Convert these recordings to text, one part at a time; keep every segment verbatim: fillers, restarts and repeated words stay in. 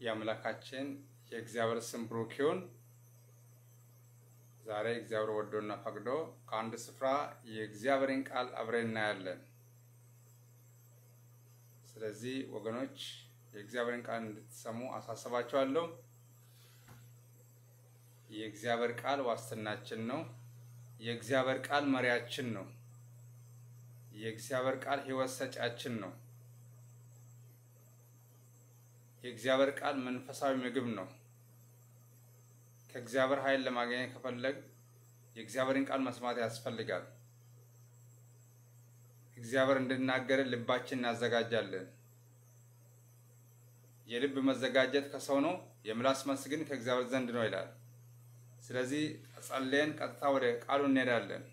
ያምላካችን የእግዚአብሔር ስም ብሩክ ይሁን። ዛሬ እግዚአብሔር ወዶና ፈቅዶ ከአንድ ስፍራ የእግዚአብሔርን ቃል አብረን እናያለን። ስለዚህ ወገኖች የእግዚአብሔርን ቃል እንድትሰሙ አሳስባችኋለሁ። የእግዚአብሔር ቃል ዋስትናችን ነው። የእግዚአብሔር ቃል መሪያችን ነው። የእግዚአብሔር ቃል ሕይወት ሰጫችን ነው። የእግዚአብሔር ቃል መንፈሳዊ ምግብ ነው። ከእግዚአብሔር ኃይል ለማግኘት ከፈለግ የእግዚአብሔርን ቃል መስማት ያስፈልጋል። እግዚአብሔር እንድናገር ልባችንን እናዘጋጃለን። የልብ መዘጋጀት ከሰው ነው፣ የምላስ መልስ ግን ከእግዚአብሔር ዘንድ ነው ይላል። ስለዚህ ጸልየን ቀጥታ ወደ ቃሉ እንሄዳለን።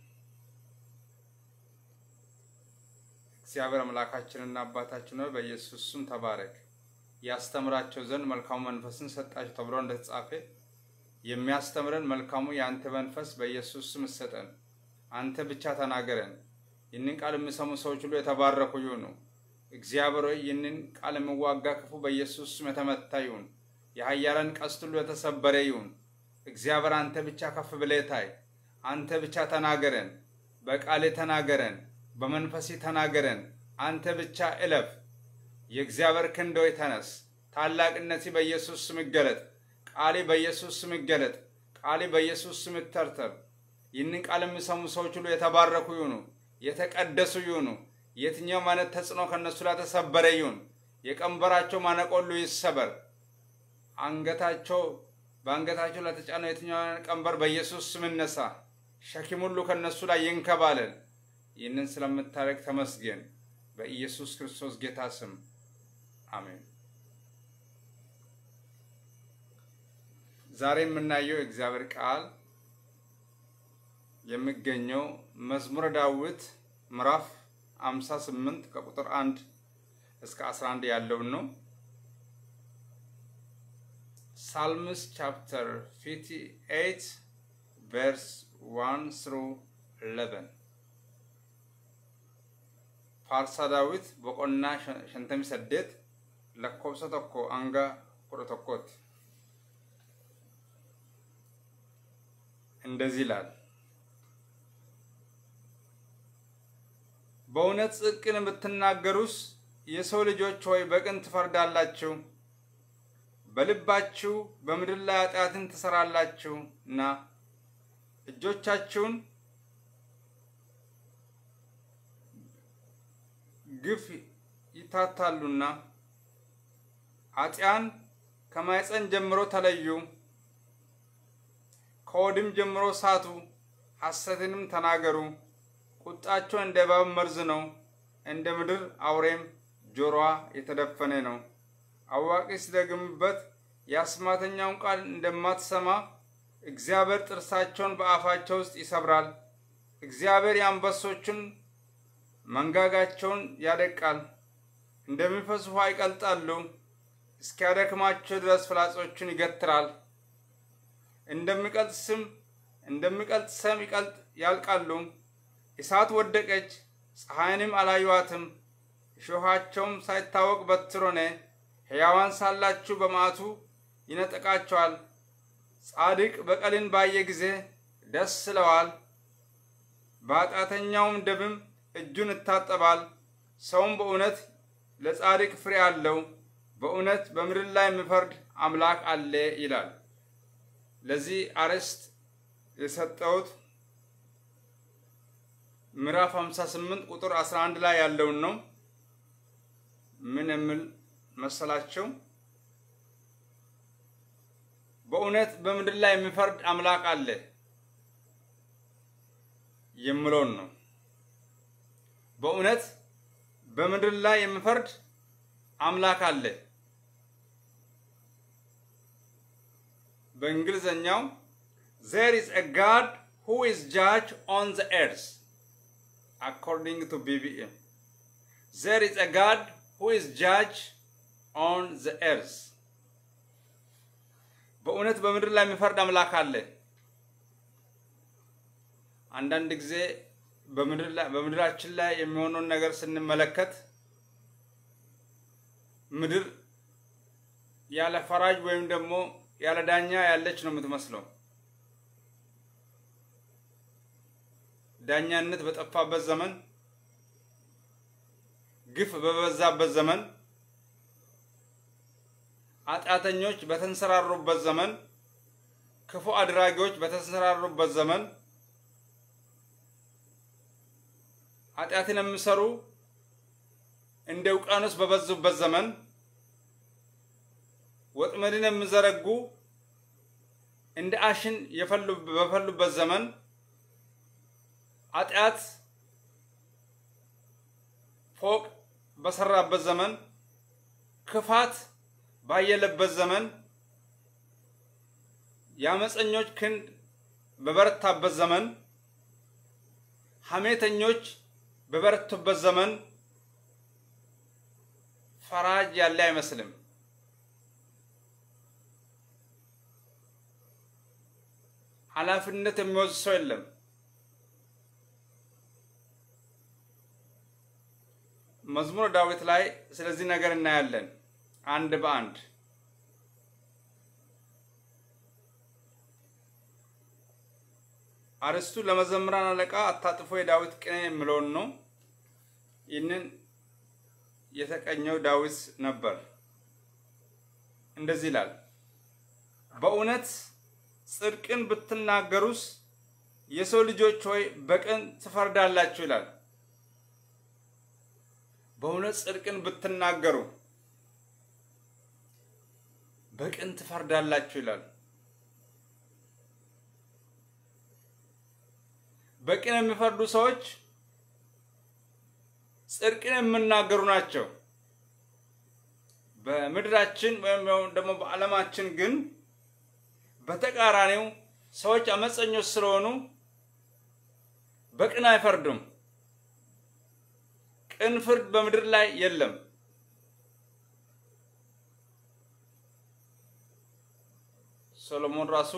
እግዚአብሔር አምላካችንና አባታችን ነው፣ በኢየሱስ ስም ተባረክ። ያስተምራቸው ዘንድ መልካሙ መንፈስን ሰጣቸው ተብሎ እንደተጻፈ የሚያስተምረን መልካሙ ያንተ መንፈስ በኢየሱስ ስም ሰጠን። አንተ ብቻ ተናገረን። ይህንን ቃል የሚሰሙ ሰዎች ሁሉ የተባረኩ ይሁኑ። እግዚአብሔር ሆይ ይህንን ቃል የሚዋጋ ክፉ በኢየሱስ ስም የተመታ ይሁን። የኃያላን ቀስት ሁሉ የተሰበረ ይሁን። እግዚአብሔር አንተ ብቻ ከፍ ብለህ ታይ። አንተ ብቻ ተናገረን። በቃል ተናገረን፣ በመንፈስ ተናገረን። አንተ ብቻ እለፍ። የእግዚአብሔር ክንድ ሆይ ተነስ። ታላቅነትህ በኢየሱስ ስም ይገለጥ። ቃሌ በኢየሱስ ስም ይገለጥ። ቃሌ በኢየሱስ ስም ይተርተር። ይህንን ቃል የሚሰሙ ሰዎች ሁሉ የተባረኩ ይሁኑ፣ የተቀደሱ ይሁኑ። የትኛው ማለት ተጽዕኖ ከነሱ ላይ ተሰበረ ይሁን። የቀንበራቸው ማነቆ ሁሉ ይሰበር። አንገታቸው በአንገታቸው ላይ ተጫነው የትኛው ቀንበር በኢየሱስ ስም ይነሳ። ሸክም ሁሉ ከነሱ ላይ ይንከባለል። ይህንን ስለምታደርግ ተመስገን። በኢየሱስ ክርስቶስ ጌታ ስም አሜን። ዛሬ የምናየው እግዚአብሔር ቃል የሚገኘው መዝሙረ ዳዊት ምዕራፍ ሃምሳ ስምንት ከቁጥር አንድ እስከ አስራ አንድ ያለው ነው። Psalms chapter fifty-eight verse one through eleven. ፋርሳ ዳዊት በቆና ሸንተም ሰደት ለኮብሰ ተኮ አንጋ ቁርተኮት እንደዚህ ይላል። በእውነት ጽድቅን የምትናገሩስ የሰው ልጆች ሆይ በቅን ትፈርዳላችሁ። በልባችሁ በምድር ላይ ኃጢአትን ትሰራላችሁና እጆቻችሁን ግፍ ይታታሉና ኃጢአን ከማይጸን ጀምሮ ተለዩ፣ ከወድም ጀምሮ ሳቱ፣ ሐሰትንም ተናገሩ። ቁጣቸው እንደ እባብ መርዝ ነው፣ እንደ ምድር አውሬም ጆሮዋ የተደፈነ ነው። አዋቂ ሲደግምበት የአስማተኛውን ቃል እንደማትሰማ እግዚአብሔር ጥርሳቸውን በአፋቸው ውስጥ ይሰብራል። እግዚአብሔር የአንበሶችን መንጋጋቸውን ያደቃል፣ እንደሚፈስ ውሃ ይቀልጣሉ። እስኪያደክማቸው ድረስ ፍላጾቹን ይገትራል። እንደሚቀልጥ ስም እንደሚቀልጥ ሰም ይቀልጥ ያልቃሉ። እሳት ወደቀች፣ ፀሐይንም አላዩዋትም። እሾሃቸውም ሳይታወቅ በትር ሆነ። ሕያዋን ሳላችሁ በመዓቱ ይነጠቃቸዋል። ጻድቅ በቀልን ባየ ጊዜ ደስ ይለዋል። በኃጢአተኛውም ደምም እጁን ይታጠባል። ሰውም በእውነት ለጻድቅ ፍሬ አለው፣ በእውነት በምድር ላይ የሚፈርድ አምላክ አለ ይላል። ለዚህ አርዕስት የሰጠሁት ምዕራፍ ሃምሳ ስምንት ቁጥር አስራ አንድ ላይ ያለውን ነው። ምን የሚል መሰላችሁ? በእውነት በምድር ላይ የሚፈርድ አምላክ አለ የሚለውን ነው። በእውነት በምድር ላይ የሚፈርድ አምላክ አለ። በእንግሊዘኛው there is a God who is judge on the earth according to B B M. There is a God who is judge on the earth. በእውነት በምድር ላይ የሚፈርድ አምላክ አለ። አንዳንድ ጊዜ በምድር ላይ በምድራችን ላይ የሚሆነውን ነገር ስንመለከት ምድር ያለ ፈራጅ ወይም ደግሞ ያለ ዳኛ ያለች ነው የምትመስለው። ዳኛነት በጠፋበት ዘመን ግፍ በበዛበት ዘመን ኃጢአተኞች በተንሰራሩበት ዘመን ክፉ አድራጊዎች በተንሰራሩበት ዘመን ኃጢአትን የሚሰሩ እንደ ውቅያኖስ በበዙበት ዘመን ወጥመድን የሚዘረጉ እንደ አሽን የፈሉ በፈሉበት ዘመን ኃጢአት ፎቅ በሰራበት ዘመን ክፋት ባየለበት ዘመን ያመፀኞች ክንድ በበረታበት ዘመን ሐሜተኞች በበረቱበት ዘመን ፈራጅ ያለ አይመስልም። ኃላፊነት የሚወስድ ሰው የለም። መዝሙረ ዳዊት ላይ ስለዚህ ነገር እናያለን አንድ በአንድ። አርስቱ ለመዘምራን አለቃ አታጥፎ የዳዊት ቅኔ የሚለውን ነው። ይህንን የተቀኘው ዳዊት ነበር። እንደዚህ ይላል፣ በእውነት ጽድቅን ብትናገሩስ የሰው ልጆች ሆይ በቅን ትፈርዳላችሁ ይላል። በእውነት ጽድቅን ብትናገሩ በቅን ትፈርዳላችሁ ይላል። በቅን የሚፈርዱ ሰዎች ጽድቅን የሚናገሩ ናቸው። በምድራችን ወይም ደግሞ በዓለማችን ግን በተቃራኒው ሰዎች አመፀኞች ስለሆኑ በቅን አይፈርዱም። ቅን ፍርድ በምድር ላይ የለም። ሰሎሞን ራሱ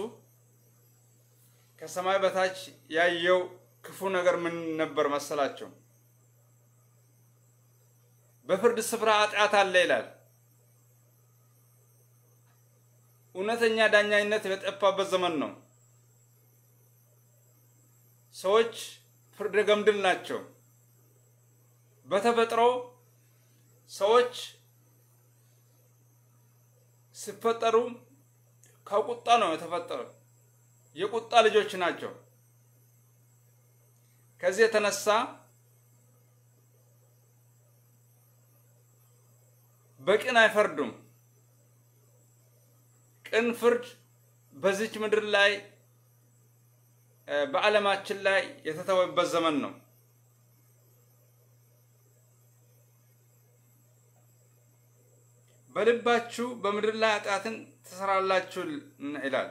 ከሰማይ በታች ያየው ክፉ ነገር ምን ነበር መሰላችሁ? በፍርድ ስፍራ ኃጢአት አለ ይላል። እውነተኛ ዳኛነት በጠፋበት ዘመን ነው። ሰዎች ፍርደ ገምድል ናቸው። በተፈጥሮ ሰዎች ሲፈጠሩ ከቁጣ ነው የተፈጠሩ። የቁጣ ልጆች ናቸው። ከዚህ የተነሳ በቅን አይፈርዱም። ቅን ፍርድ በዚች ምድር ላይ በዓለማችን ላይ የተተወበት ዘመን ነው። በልባችሁ በምድር ላይ ኃጢአትን ትሰራላችሁ ይላል።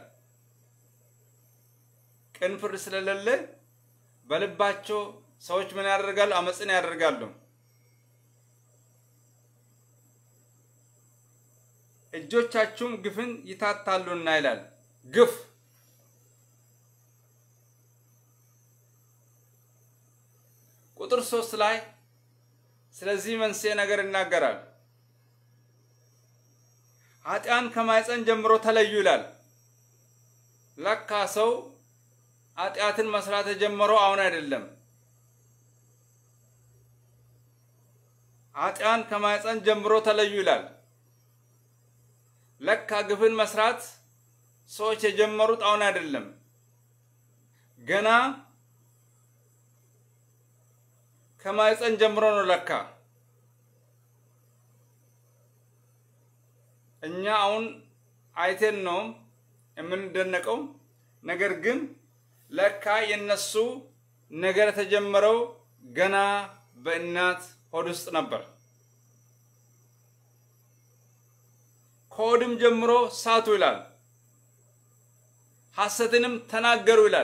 ቅን ፍርድ ስለሌለ በልባቸው ሰዎች ምን ያደርጋሉ? አመጽን ያደርጋሉ። እጆቻችሁም ግፍን ይታታሉና ይላል። ግፍ ቁጥር ሶስት ላይ ስለዚህ መንስኤ ነገር ይናገራል። ኃጢአን ከማይፀን ጀምሮ ተለዩ ይላል። ለካ ሰው ኃጢአትን መስራት የጀመረው አሁን አይደለም። ኃጢአን ከማይፀን ጀምሮ ተለዩ ይላል። ለካ ግፍን መስራት ሰዎች የጀመሩት አሁን አይደለም። ገና ከማይፀን ጀምሮ ነው ለካ። እኛ አሁን አይተን ነው የምንደነቀው። ነገር ግን ለካ የነሱ ነገር ተጀመረው ገና በእናት ሆድ ውስጥ ነበር። ከሆድም ጀምሮ ሳቱ ይላል። ሐሰትንም ተናገሩ ይላል።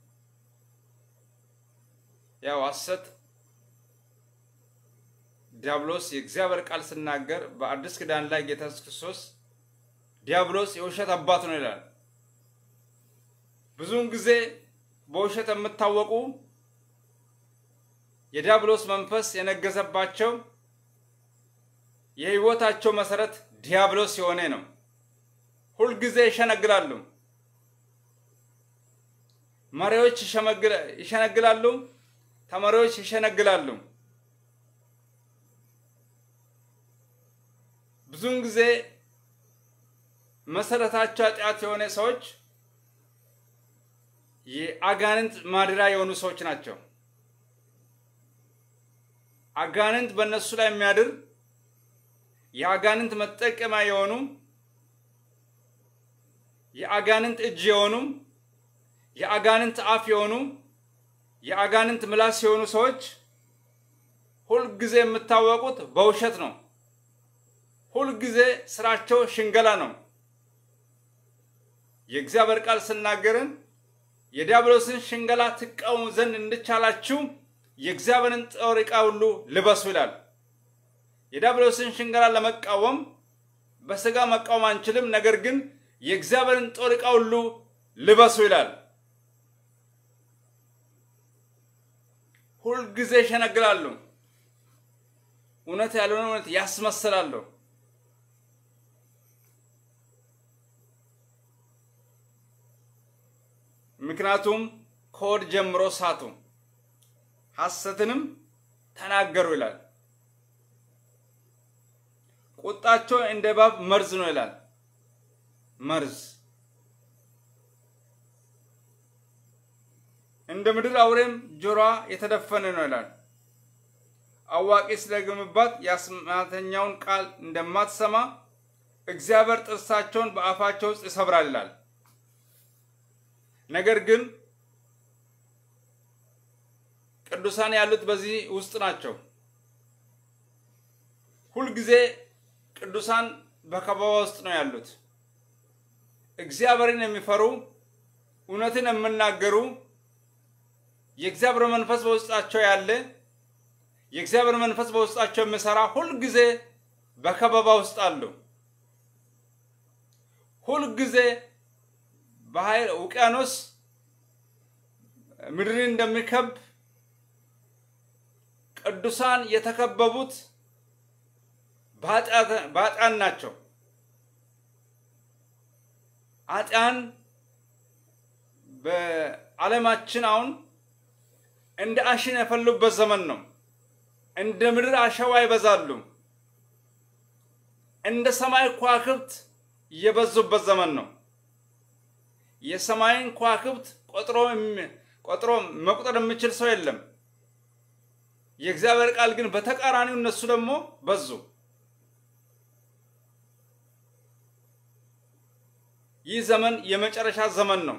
ያው ሐሰት ዲያብሎስ የእግዚአብሔር ቃል ሲናገር በአዲስ ኪዳን ላይ ጌታ ኢየሱስ ክርስቶስ ዲያብሎስ የውሸት አባት ነው ይላል። ብዙውን ጊዜ በውሸት የምታወቁ የዲያብሎስ መንፈስ የነገሰባቸው የህይወታቸው መሰረት ዲያብሎስ የሆነ ነው። ሁሉ ጊዜ ይሸነግላሉ መሪዎች ይሸነግላሉ ተማሪዎች ይሸነግላሉ ብዙን ጊዜ መሰረታቸው ኃጢአት የሆነ ሰዎች የአጋንንት ማድራ የሆኑ ሰዎች ናቸው አጋንንት በእነሱ ላይ የሚያድር የአጋንንት መጠቀሚያ የሆኑ የአጋንንት እጅ የሆኑ የአጋንንት አፍ የሆኑ የአጋንንት ምላስ የሆኑ ሰዎች ሁሉ ጊዜ የምታወቁት በውሸት ነው ሁሉ ጊዜ ስራቸው ሽንገላ ነው የእግዚአብሔር ቃል ሲናገርን የዲያብሎስን ሽንገላ ተቃውሙ ዘንድ እንድቻላችሁ የእግዚአብሔርን ጦር ዕቃ ሁሉ ልበሱ ይላል የዲያብሎስን ሽንገላ ለመቃወም በስጋ መቃወም አንችልም ነገር ግን የእግዚአብሔርን ጦር ዕቃ ሁሉ ልበሱ ይላል ሁሉ ጊዜ ይሸነግላሉ እውነት ያልሆነ እውነት ያስመስላሉ ምክንያቱም ኮድ ጀምሮ ሳቱ ሐሰትንም ተናገሩ ይላል ቁጣቸው እንደ እባብ መርዝ ነው ይላል መርዝ እንደ ምድር አውሬም ጆሮ የተደፈነ ነው ይላል አዋቂ ስለገምባት ያስማተኛውን ቃል እንደማትሰማ እግዚአብሔር ጥርሳቸውን በአፋቸው ውስጥ ይሰብራል ይላል ነገር ግን ቅዱሳን ያሉት በዚህ ውስጥ ናቸው ሁሉ ጊዜ ቅዱሳን በከበባ ውስጥ ነው ያሉት እግዚአብሔርን የሚፈሩ እውነትን የሚናገሩ የእግዚአብሔር መንፈስ በውስጣቸው ያለ የእግዚአብሔር መንፈስ በውስጣቸው የሚሰራ ሁሉ ጊዜ በከበባ ውስጥ አሉ ሁሉ ጊዜ በኃይል ውቅያኖስ ምድርን እንደሚከብ ቅዱሳን የተከበቡት ባጣን ናቸው አጣን በዓለማችን አሁን እንደ አሽን የፈሉበት ዘመን ነው እንደ ምድር አሸዋ ይበዛሉ እንደ ሰማይ ከዋክብት የበዙበት ዘመን ነው የሰማይን ከዋክብት ቆጥሮ ቆጥሮ መቁጠር የሚችል ሰው የለም የእግዚአብሔር ቃል ግን በተቃራኒው እነሱ ደግሞ በዙ ይህ ዘመን የመጨረሻ ዘመን ነው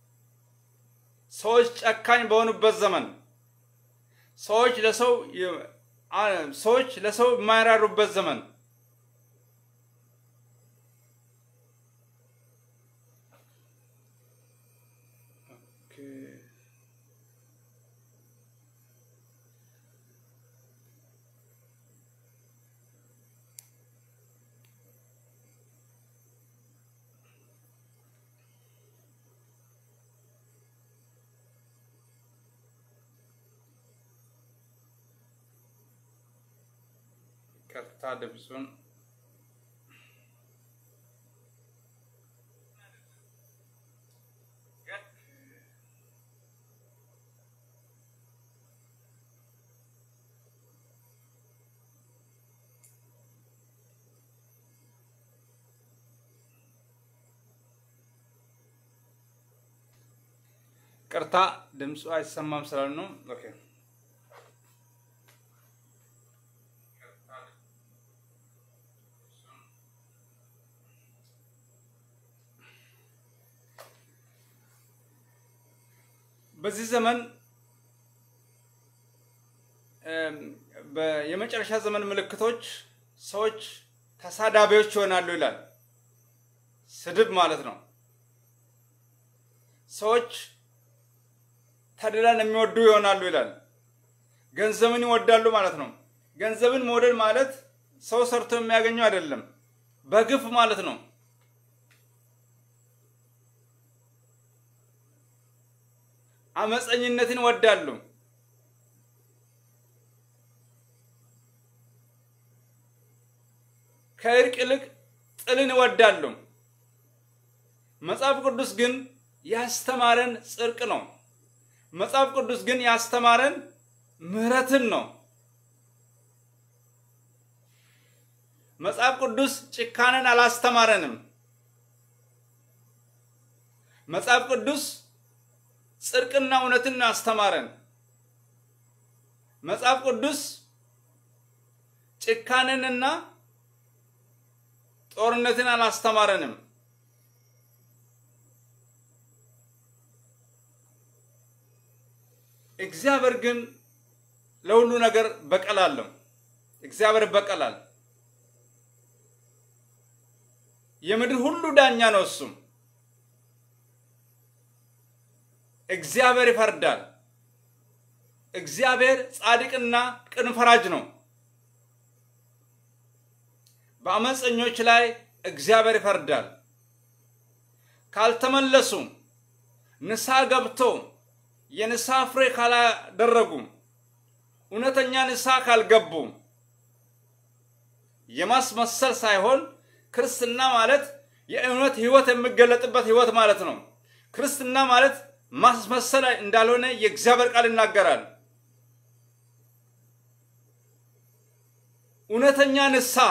ሰዎች ጨካኝ በሆኑበት ዘመን ሰዎች ለሰው ሰዎች ለሰው የማይራሩበት ዘመን ከታ ድምጹን ከርታ ድምጹ አይሰማም ስላል ነው ኦኬ በዚህ ዘመን በየመጨረሻ ዘመን ምልክቶች ሰዎች ተሳዳቢዎች ይሆናሉ ይላል ስድብ ማለት ነው ሰዎች ተድላን የሚወዱ ይሆናሉ ይላል ገንዘብን ይወዳሉ ማለት ነው ገንዘብን መውደድ ማለት ሰው ሰርቶ የሚያገኘው አይደለም በግፍ ማለት ነው አመፀኝነትን ወዳሉ ከእርቅ ይልቅ ጥልን ወዳሉ መጽሐፍ ቅዱስ ግን ያስተማረን ጽድቅ ነው መጽሐፍ ቅዱስ ግን ያስተማረን ምህረትን ነው መጽሐፍ ቅዱስ ጭካኔን አላስተማረንም መጽሐፍ ቅዱስ ጽድቅና እውነትን አስተማረን መጽሐፍ ቅዱስ ጭካኔንና ጦርነትን አላስተማረንም እግዚአብሔር ግን ለሁሉ ነገር በቀላለም እግዚአብሔር በቀላል የምድር ሁሉ ዳኛ ነው እሱ እግዚአብሔር ይፈርዳል እግዚአብሔር ጻድቅና ቅን ፈራጅ ነው በአመፀኞች ላይ እግዚአብሔር ይፈርዳል ካልተመለሱ ንስሐ ገብተው የንስሐ ፍሬ ካላደረጉ እውነተኛ ንስሐ ካልገቡ የማስመሰል ሳይሆን ክርስትና ማለት የእውነት ህይወት የሚገለጥበት ህይወት ማለት ነው ክርስትና ማለት ማስመሰል እንዳልሆነ የእግዚአብሔር ቃል ይናገራል እውነተኛ ንስሐ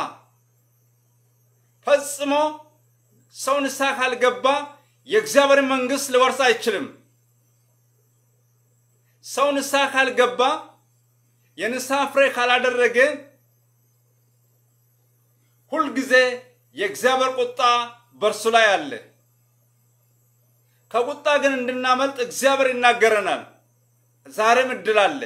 ፈጽሞ ሰው ንስሐ ካልገባ የእግዚአብሔር መንግስት ሊወርስ አይችልም ሰው ንስሐ ካልገባ የንስሐ ፍሬ ካላደረገ ሁሉ ጊዜ የእግዚአብሔር ቁጣ በርሱ ላይ አለ ከቁጣ ግን እንድናመልጥ እግዚአብሔር ይናገረናል ዛሬም እድል አለ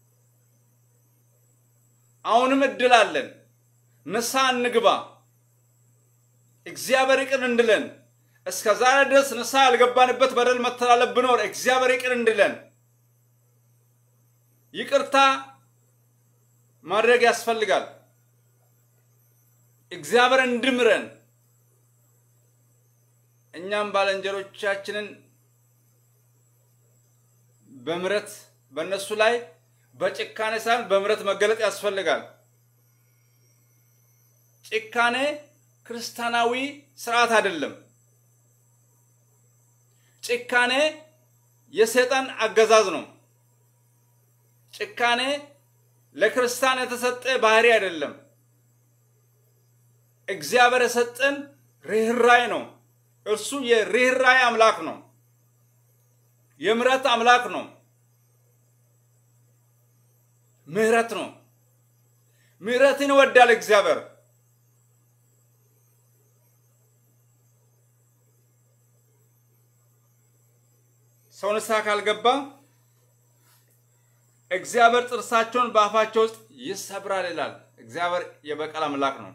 አሁንም እድል አለን ንስሐ እንግባ እግዚአብሔር ይቅር እንድለን እስከ ዛሬ ድረስ ንስሐ ያልገባንበት በደል መተላለፍ ቢኖር እግዚአብሔር ይቅር እንድለን ይቅርታ ማድረግ ያስፈልጋል እግዚአብሔር እንድምረን እኛም ባልንጀሮቻችንን በምረት በእነሱ ላይ በጭካኔ ሳይሆን በምረት መገለጥ ያስፈልጋል ጭካኔ ክርስቲያናዊ ስርዓት አይደለም ጭካኔ የሰይጣን አገዛዝ ነው ጭካኔ ለክርስቲያን የተሰጠ ባህሪ አይደለም እግዚአብሔር የሰጠን ርህራሄ ነው እርሱ የርህራሄ አምላክ ነው የምህረት አምላክ ነው ምህረት ነው ምህረትን ይወዳል እግዚአብሔር ሰው ንስሐ ካልገባ እግዚአብሔር ጥርሳቸውን በአፋቸው ውስጥ ይሰብራል ይላል እግዚአብሔር የበቀል አምላክ ነው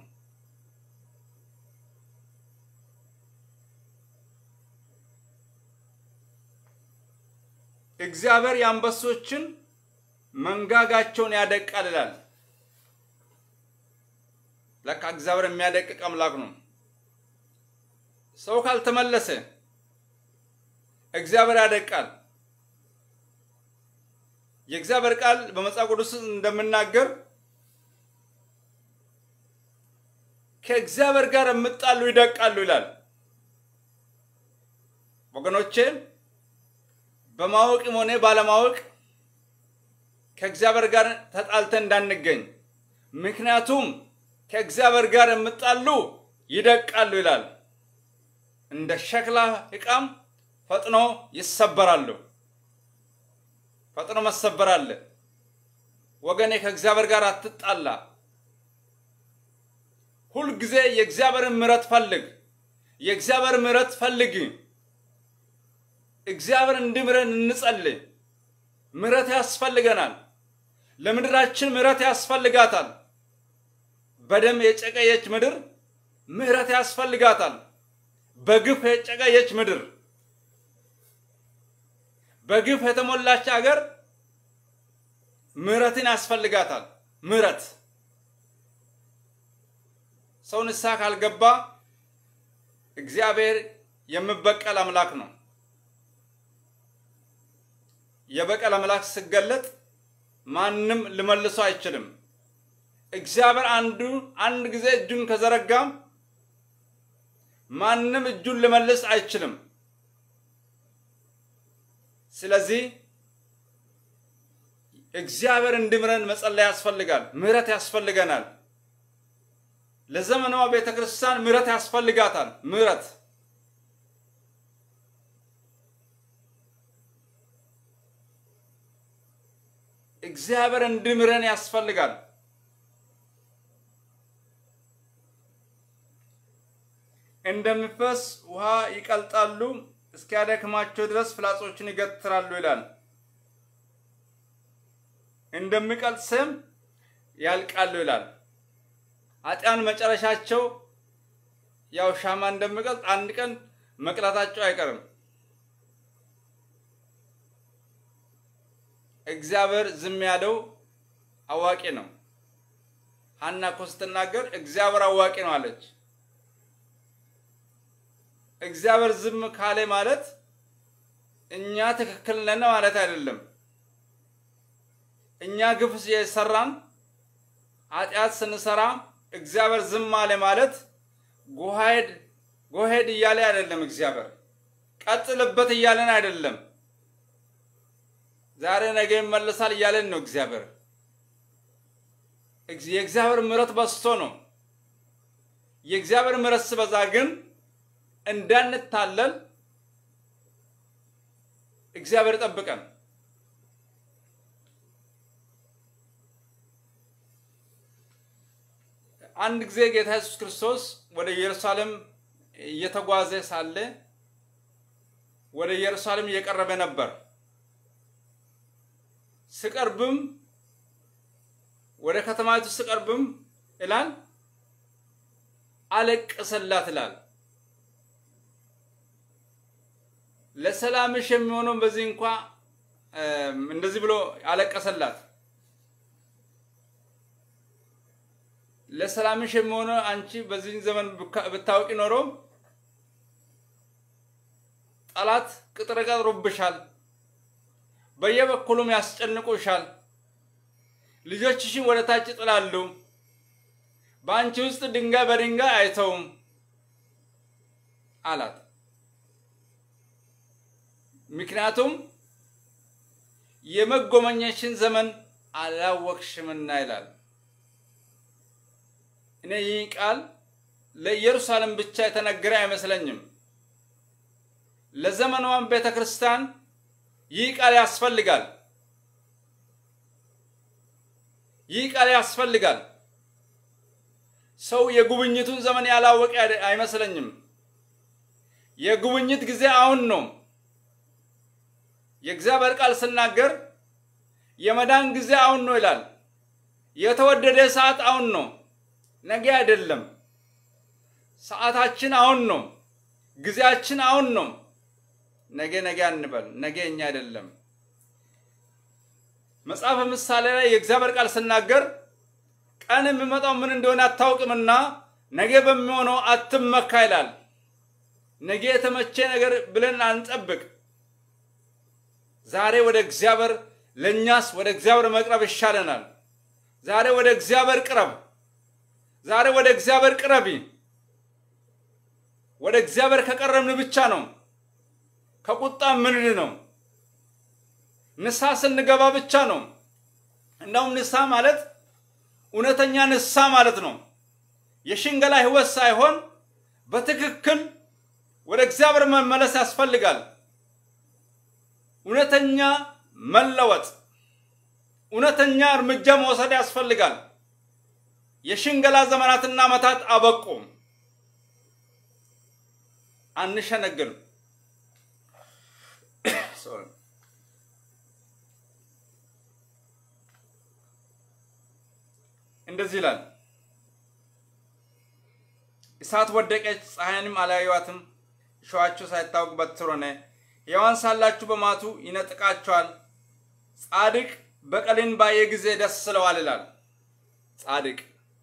እግዚአብሔር የአንበሶችን መንጋጋቸውን ያደቃል ይላል ለካ እግዚአብሔር የሚያደቅቅ አምላክ ነው ሰው ካልተመለሰ እግዚአብሔር ያደቃል የእግዚአብሔር ቃል በመጽሐፍ ቅዱስ እንደምናገር ከእግዚአብሔር ጋር የምጣሉ ይደቃሉ ይላል ወገኖቼ በማወቅ ሆነ ባለማወቅ ከእግዚአብሔር ጋር ተጣልተን እንዳንገኝ ምክንያቱም ከእግዚአብሔር ጋር የምጣሉ ይደቃሉ ይላል እንደ ሸክላ ዕቃም ፈጥኖ ይሰበራሉ ፈጥኖ መሰበራለ ወገኔ ከእግዚአብሔር ጋር አትጣላ ሁሉ ጊዜ የእግዚአብሔር ምሕረት ፈልግ የእግዚአብሔር ምሕረት ፈልግ እግዚአብሔር እንድምረን እንጸልይ ምሕረት ያስፈልገናል ለምድራችን ምሕረት ያስፈልጋታል በደም የጨቀየች ምድር ምሕረት ያስፈልጋታል በግፍ የጨቀየች ምድር በግፍ የተሞላች አገር ምሕረትን ያስፈልጋታል ምሕረት ሰው ንስሐ ካልገባ እግዚአብሔር የሚበቀል አምላክ ነው የበቀል አምላክ ሲገለጥ ማንንም ሊመልሶ አይችልም እግዚአብሔር አንዱ አንድ ጊዜ እጁን ከዘረጋም ማንም እጁን ለመለስ አይችልም ስለዚህ እግዚአብሔር እንድምረን መጸለይ ያስፈልጋል ምህረት ያስፈልገናል ለዘመናዋ ቤተክርስቲያን ምህረት ያስፈልጋታል ምህረት እግዚአብሔር እንድምረን ያስፈልጋል እንደምፈስ ውሃ ይቀልጣሉ እስኪያደክማቸው ድረስ ፍላጾችን ይገትራሉ ይላል እንደምቀልጽም ያልቃሉ ይላል አጣን መጨረሻቸው ያው ሻማ እንደምቀልጥ አንድ ቀን መቅላታቸው አይቀርም እግዚአብሔር ዝም ያለው አዋቂ ነው ሐና ኮስተናገር እግዚአብሔር አዋቂ ነው አለች እግዚአብሔር ዝም ካለ ማለት እኛ ትክክል ነን ማለት አይደለም እኛ ግፍስ የሰራን አጥያት ስንሰራ እግዚአብሔር ዝም አለ ማለት ጎሄድ ጎሄድ ይያለ አይደለም እግዚአብሔር ቀጥልበት ይያለን አይደለም ዛሬ ነገ ይመለሳል ይያለን ነው እግዚአብሔር የእግዚአብሔር ምሕረት በስቶ ነው የእግዚአብሔር ምሕረት ሲበዛ ግን እንዳንታለል እግዚአብሔር ጠብቀን አንድ ጊዜ ጌታ ኢየሱስ ክርስቶስ ወደ ኢየሩሳሌም እየተጓዘ ሳለ ወደ ኢየሩሳሌም እየቀረበ ነበር ሲቀርብም ወደ ከተማይቱ ሲቀርብም ኢላን አለቀሰላት ይላል ለሰላምሽ የሚሆነው በዚህ እንኳን እንደዚህ ብሎ አለቀሰላት ለሰላምሽ የሚሆነው አንቺ በዚህ ዘመን ብታውቂ ኖሮ ጠላት ቅጥር ቀጥሮብሻል በየበኩሉም ያስጨንቁሻል ልጆችሽን ወደ ታች ጥላሉ ባንቺ ውስጥ ድንጋይ በድንጋይ አይተውም አላት ምክንያቱም የመጎመኘሽን ዘመን አላወቅሽምና ይላል እኔ ይህ ቃል ለኢየሩሳሌም ብቻ የተነገረ አይመስለኝም ለዘመኗም ቤተክርስቲያን ይህ ቃል ያስፈልጋል ይህ ቃል ያስፈልጋል ሰው የጉብኝቱን ዘመን ያላወቀ አይመስለኝም የጉብኝት ጊዜ አሁን ነው የእግዚአብሔር ቃል ሲናገር የመዳን ጊዜ አሁን ነው ይላል የተወደደ ሰዓት አሁን ነው ነገ አይደለም ሰዓታችን አሁን ነው ጊዜያችን አሁን ነው ነገ ነገ አንበል ነገኛ አይደለም መጽሐፈ ምሳሌ ላይ የእግዚአብሔር ቃል ሲናገር ቀን የሚመጣው ምን እንደሆነ አታውቅምና ነገ በሚሆነው አትመካ ይላል ነገ የተመቸ ነገር ብለን አንጠብቅ ዛሬ ወደ እግዚአብሔር ለኛስ ወደ እግዚአብሔር መቅረብ ይሻለናል ዛሬ ወደ እግዚአብሔር ቅረብ ዛሬ ወደ እግዚአብሔር ቅረቢ ወደ እግዚአብሔር ከቀረብን ብቻ ነው ከቁጣ ምን ነው ንስሐ ስንገባ ብቻ ነው እንደውም ንስሐ ማለት እውነተኛ ንስሐ ማለት ነው የሽንገላ ህይወት ሳይሆን በትክክል ወደ እግዚአብሔር መመለስ ያስፈልጋል እውነተኛ መለወጥ እውነተኛ እርምጃ መውሰድ ያስፈልጋል የሽንገላ ዘመናትና ዓመታት አበቁ አንሸነግል ሶሪ እንደዚህ ይላል እሳት ወደቀች ፀሐይንም አላዩዋትም ሸዋቸው ሳይታወቅ በትሮነ ያዋን ሳላችሁ በማቱ ይነጥቃቸዋል ጻድቅ በቀልን ባየ ጊዜ ደስ ስለዋል ይላል ጻድቅ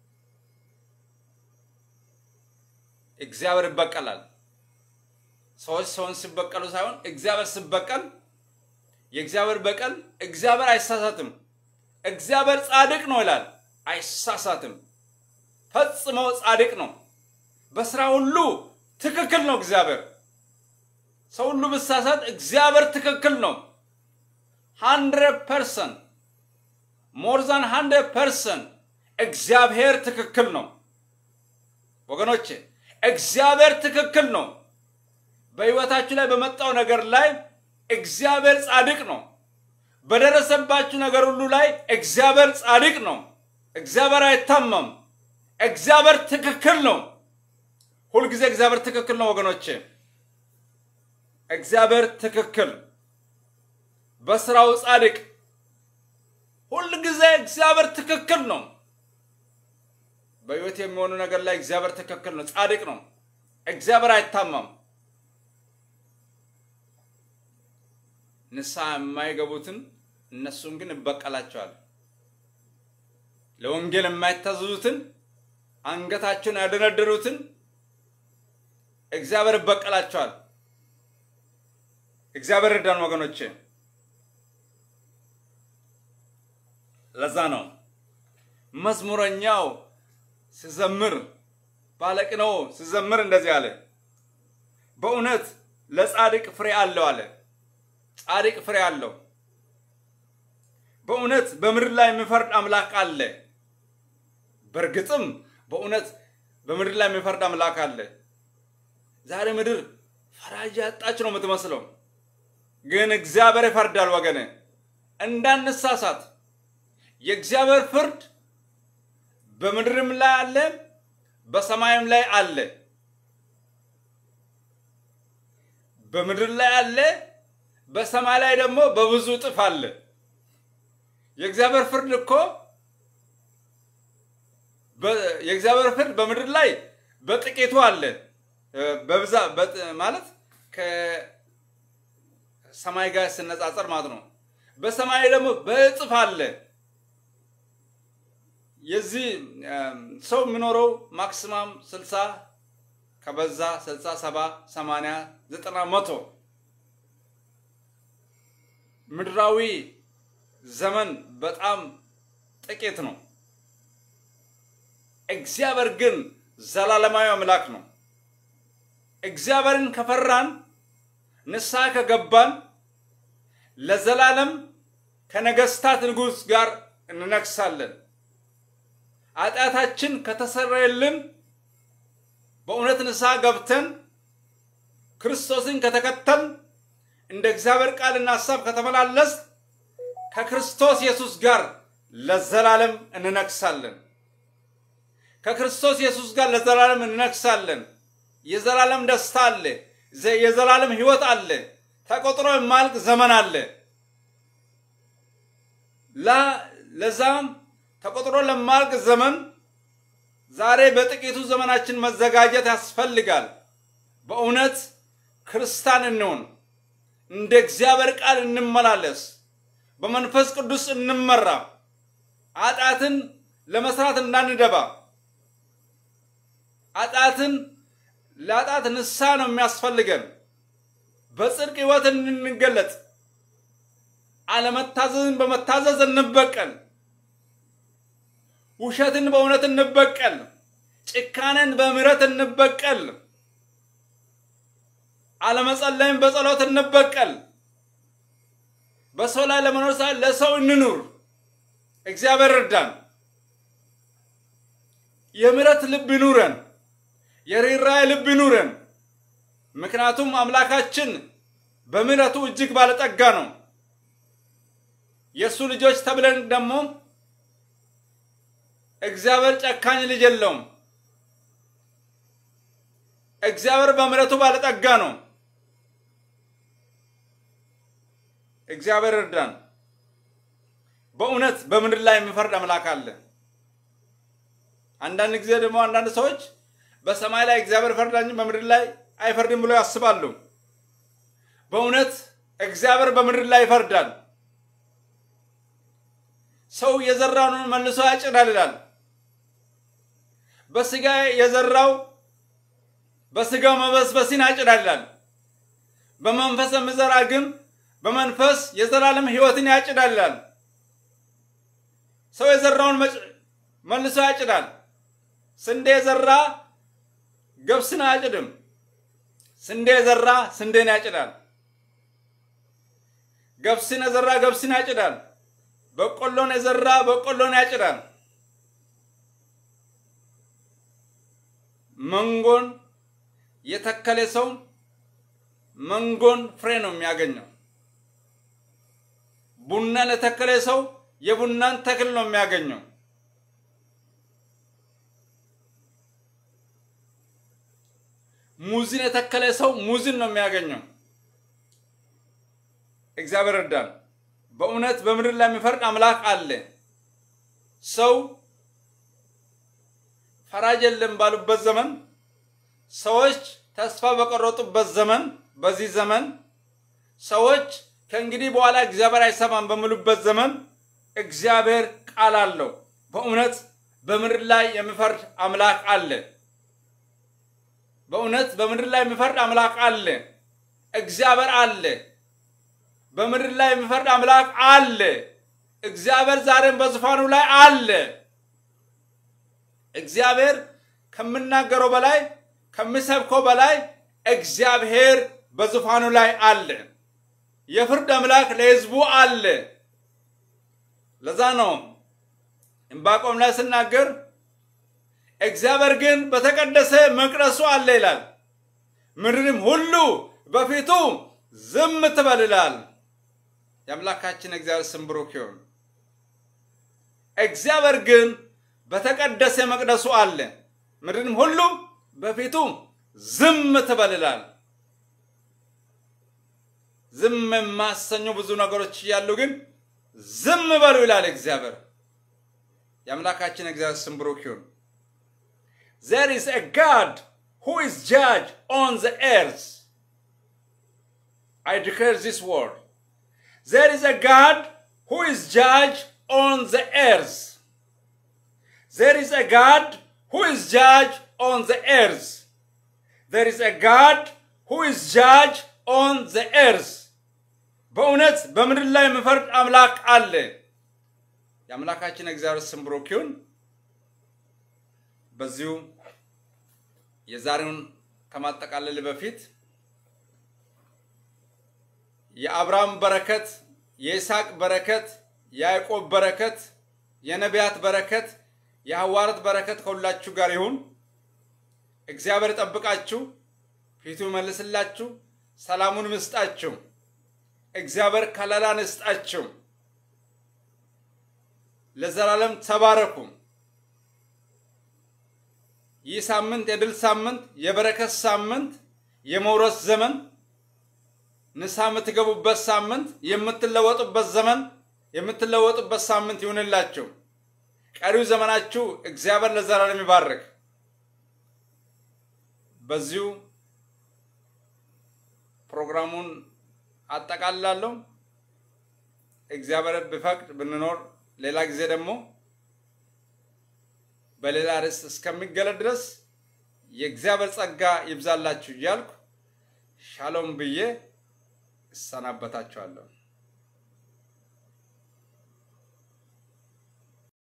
እግዚአብሔር ይበቀላል ሰዎች ሰውን ሲበቀሉ ሳይሆን እግዚአብሔር ሲበቀል የእግዚአብሔር በቀል እግዚአብሔር አይሳሳትም እግዚአብሔር ጻድቅ ነው ይላል አይሳሳትም ፈጽሞ ጻድቅ ነው በስራ ሁሉ ትክክል ነው እግዚአብሔር ሰው ሁሉ በሳሳት እግዚአብሔር ትክክል ነው one hundred percent more than one hundred percent እግዚአብሔር ትክክል ነው ወገኖቼ እግዚአብሔር ትክክል ነው በህይወታችሁ ላይ በመጣው ነገር ላይ እግዚአብሔር ጻድቅ ነው በደረሰባችሁ ነገር ሁሉ ላይ እግዚአብሔር ጻድቅ ነው እግዚአብሔር አይታመም እግዚአብሔር ትክክል ነው ሁሉ ጊዜ እግዚአብሔር ትክክል ነው ወገኖቼ እግዚአብሔር ትክክል በስራው ጻድቅ ሁሉ ጊዜ እግዚአብሔር ትክክል ነው በህይወት የሚሆኑ ነገር ላይ እግዚአብሔር ትክክል ነው ጻድቅ ነው እግዚአብሔር አይታመም ንስሐ የማይገቡትን እነሱን ግን ይበቀላቸዋል ለወንጌል የማይታዘዙትን አንገታቸውን ያደነደሩትን እግዚአብሔር ይበቀላቸዋል እግዚአብሔር ይርዳን ወገኖቼ ለዛ ነው መዝሙረኛው ሲዘምር ባለቅኔው ሲዘምር እንደዚህ አለ በእውነት ለጻድቅ ፍሬ አለው አለ ጻድቅ ፍሬ አለው በእውነት በምድር ላይ የሚፈርድ አምላክ አለ በርግጥም በእውነት በምድር ላይ የሚፈርድ አምላክ አለ ዛሬ ምድር ፈራጅ ያጣች ነው የምትመስለው ግን እግዚአብሔር ይፈርዳል ወገኔ እንዳንሳሳት የእግዚአብሔር ፍርድ በምድርም ላይ አለ በሰማይም ላይ አለ በምድር ላይ አለ በሰማይ ላይ ደግሞ በብዙ ጥፍ አለ የእግዚአብሔር ፍርድ እኮ የእግዚአብሔር ፍርድ በምድር ላይ በጥቂቱ አለ በብዛ ማለት ከሰማይ ጋር ሲነጻጸር ማለት ነው በሰማይ ደግሞ በጥፍ አለ የዚህ ሰው የሚኖረው ማክሲማም ስልሳ ከበዛ ስልሳ ሰባ ሰማንያ ዘጠና መቶ ምድራዊ ዘመን በጣም ጥቂት ነው እግዚአብሔር ግን ዘላለማዊ አምላክ ነው እግዚአብሔርን ከፈራን ንስሐ ከገባን ለዘላለም ከነገስታት ንጉስ ጋር እንነግሳለን ኃጢአታችን ከተሰረየልን በእውነት ንስሐ ገብተን ክርስቶስን ከተከተልን እንደ እግዚአብሔር ቃልና ሐሳብ ከተመላለስ ከክርስቶስ ኢየሱስ ጋር ለዘላለም እንነግሳለን ከክርስቶስ ኢየሱስ ጋር ለዘላለም እንነግሳለን የዘላለም ደስታ አለ የዘላለም ሕይወት አለ ተቆጥሮ የማያልቅ ዘመን አለ ላ ለዛም ተቆጥሮ ለማያልቅ ዘመን ዛሬ በጥቂቱ ዘመናችን መዘጋጀት ያስፈልጋል በእውነት ክርስቲያን እንሆን እንደ እግዚአብሔር ቃል እንመላለስ በመንፈስ ቅዱስ እንመራ ኃጢአትን ለመስራት እንዳንደባ ኃጢአትን ለኃጢአት ንስሐ ነው የሚያስፈልገን በጽድቅ ሕይወት እንገለጥ አለመታዘዝን በመታዘዝ እንበቀል ውሸትን በእውነት እንበቀል ጭካኔን በምህረት እንበቀል አለመጸለይን በጸሎት እንበቀል በሰው ላይ ለመኖር ሳይሆን ለሰው እንኑር እግዚአብሔር ይርዳን የምህረት ልብ ይኑረን የርኅራኄ ልብ ይኑረን ምክንያቱም አምላካችን በምህረቱ እጅግ ባለጠጋ ነው የሱ ልጆች ተብለን ደግሞ እግዚአብሔር ጨካኝ ልጅ የለውም እግዚአብሔር በምህረቱ ባለጠጋ ነው እግዚአብሔር ይርዳን በእውነት በምድር ላይ የሚፈርድ አምላክ አለ አንዳንድ ጊዜ ደግሞ አንዳንድ ሰዎች በሰማይ ላይ እግዚአብሔር ፈርዳኝ በምድር ላይ አይፈርድም ብለው ያስባሉ በእውነት እግዚአብሔር በምድር ላይ ይፈርዳል ሰው የዘራውን መልሶ ያጭዳል ይላል በስጋ የዘራው በስጋው መበስበስን ያጭዳል ይላል በመንፈስ የዘራ ግን በመንፈስ የዘላለም ሕይወትን ያጭዳል ይላል ሰው የዘራውን መልሶ ያጭዳል ስንዴ የዘራ ገብስን አያጭድም ስንዴ ዘራ ስንዴን ያጭዳል ገብስን ዘራ ገብስን ያጭዳል በቆሎን ዘራ በቆሎን ያጭዳል መንጎን የተከለ ሰው መንጎን ፍሬ ነው የሚያገኘው ቡና ለተከለ ሰው የቡናን ተክል ነው የሚያገኘው ሙዝን የተከለ ሰው ሙዝን ነው የሚያገኘው እግዚአብሔር ረዳን በእውነት በምድር ላይ የሚፈርድ አምላክ አለ ሰው ፈራጅ የለም ባሉበት ዘመን ሰዎች ተስፋ በቆረጡበት ዘመን በዚህ ዘመን ሰዎች ከእንግዲህ በኋላ እግዚአብሔር አይሰማም በሚሉበት ዘመን እግዚአብሔር ቃል አለው በእውነት በምድር ላይ የሚፈርድ አምላክ አለ በእውነት በምድር ላይ የሚፈርድ አምላክ አለ እግዚአብሔር አለ በምድር ላይ የሚፈርድ አምላክ አለ እግዚአብሔር ዛሬም በዙፋኑ ላይ አለ እግዚአብሔር ከምናገረው በላይ ከምሰብከው በላይ እግዚአብሔር በዙፋኑ ላይ አለ የፍርድ አምላክ ለሕዝቡ አለ ለዛ ነው ዕንባቆም ላይ ሲናገር እግዚአብሔር ግን በተቀደሰ መቅደሱ አለ ይላል ምድርም ሁሉ በፊቱ ዝም ትበል ይላል የአምላካችን እግዚአብሔር ስም ብሩክ ይሁን እግዚአብሔር ግን በተቀደሰ መቅደሱ አለ ምድርም ሁሉ በፊቱ ዝም ትበል ይላል ዝም ማሰኙ ብዙ ነገሮች ያሉ ግን ዝም በሉ ይላል እግዚአብሔር የአምላካችን እግዚአብሔር ስም ብሩክ ይሁን There is a God who is judge on the earth. I declare this word. There is a God who is judge on the earth. There is a God who is judge on the earth. There is a God who is judge on the earth. በእውነት በምድር ላይ የሚፈርድ አምላክ አለ የአምላካችን እግዚአብሔር ስም ብሩክ ይሁን በዚሁ የዛሬውን ከማጠቃለል በፊት የአብርሃም በረከት የይስሐቅ በረከት የያዕቆብ በረከት የነቢያት በረከት የሐዋርያት በረከት ከሁላችሁ ጋር ይሁን እግዚአብሔር ይጠብቃችሁ ፊቱ ይመልስላችሁ ሰላሙን ይስጣችሁ እግዚአብሔር ከለላን ይስጣችሁ ለዘላለም ተባረኩ ይህ ሳምንት የድል ሳምንት የበረከት ሳምንት የመውረስ ዘመን ንስሐ የምትገቡበት ሳምንት የምትለወጡበት ዘመን የምትለወጡበት ሳምንት ይሁንላችሁ ቀሪው ዘመናችሁ እግዚአብሔር ለዘላለም ይባርክ በዚሁ ፕሮግራሙን አጠቃላለሁ እግዚአብሔር ቢፈቅድ ብንኖር ሌላ ጊዜ ደግሞ በሌላ ርዕስ እስከሚገለጥ ድረስ የእግዚአብሔር ጸጋ ይብዛላችሁ እያልኩ ሻሎም ብዬ እሰናበታችኋለሁ